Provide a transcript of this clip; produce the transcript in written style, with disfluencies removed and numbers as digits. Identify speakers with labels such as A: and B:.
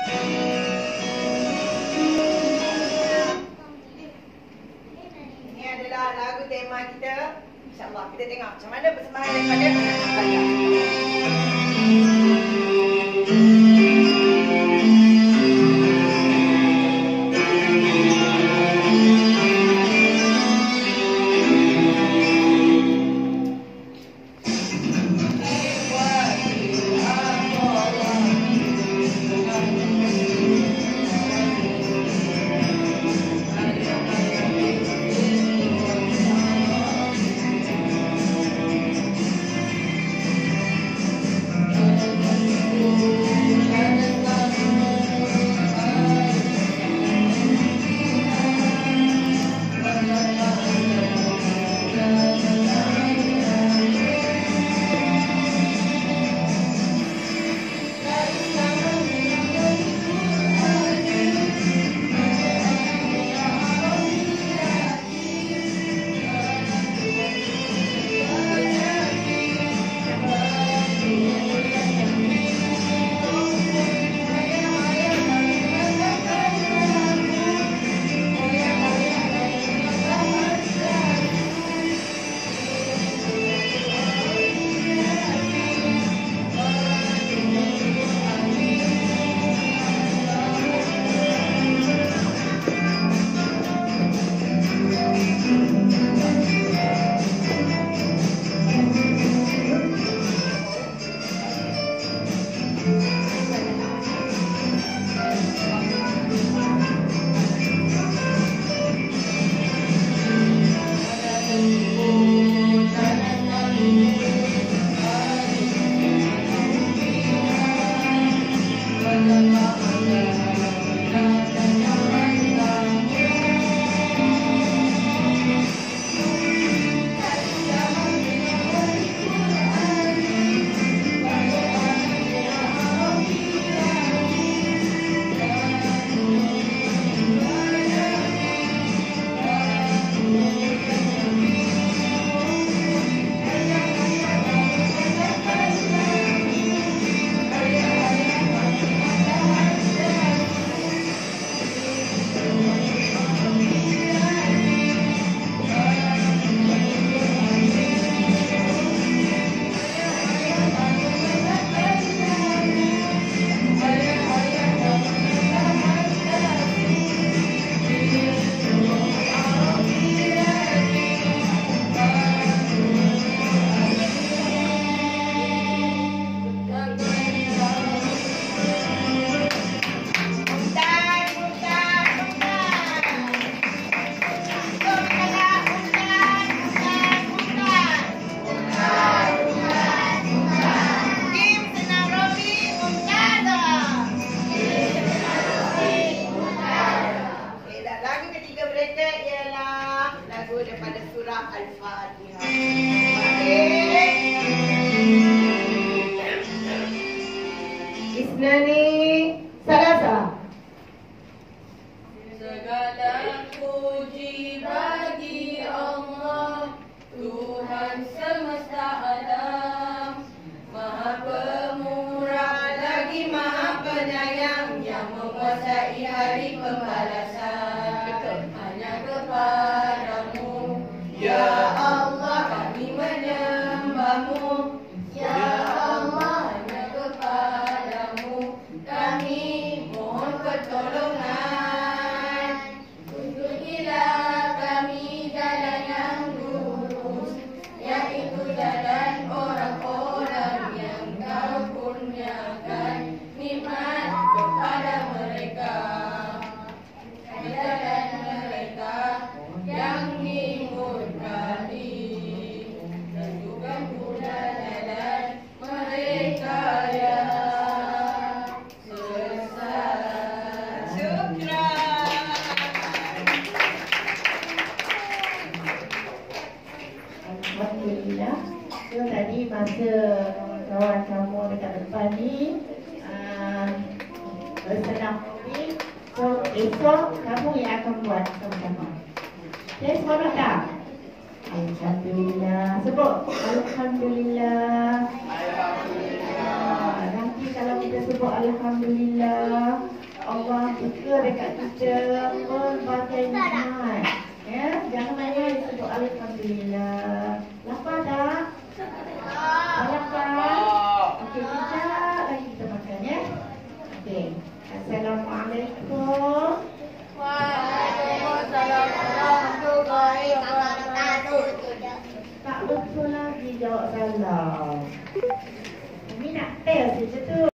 A: Ini adalah lagu tema kita. InsyaAllah kita tengok macam mana persembahan daripada anak-anak belajar. Daripada surah Al-Fatihah. Isnani salasa.
B: Segala puji bagi Allah, Tuhan semesta alam, Maha Pemurah lagi Maha Penyayang, yang menguasai hari pembalasan. Hanya kepadamu, ya Allah, kami menyembahmu. Ya Allah, hanya kepadamu kami mohon pertolongan. Tunjukilah kami jalan yang lurus, yaitu jalan orang-orang yang Kau kurniakan nikmat kepada mereka. Jalan mereka yang dimurkai, tunjukkan pula jalan mereka yang sesat.
A: Syukran.
C: Alhamdulillah. So tadi masa kawan kamu dekat depan ni bersenam ni. So esok kamu yang akan buat sama-sama. Okay, semangat tak? Alhamdulillah. Sebut Alhamdulillah. Nanti kalau kita sebut Alhamdulillah, Allah suka dekat kita berbagai nikmat. Ya, jangan main sebut alhamdulillah. Lapar tak? Lapar? Okey, sekejap lagi kita makan ya. Okey. Assalamualaikum.
B: Waalaikumsalam warahmatullahi wabarakatuh.
C: Tak betul lagi jawab salam. Ini nak test je tu.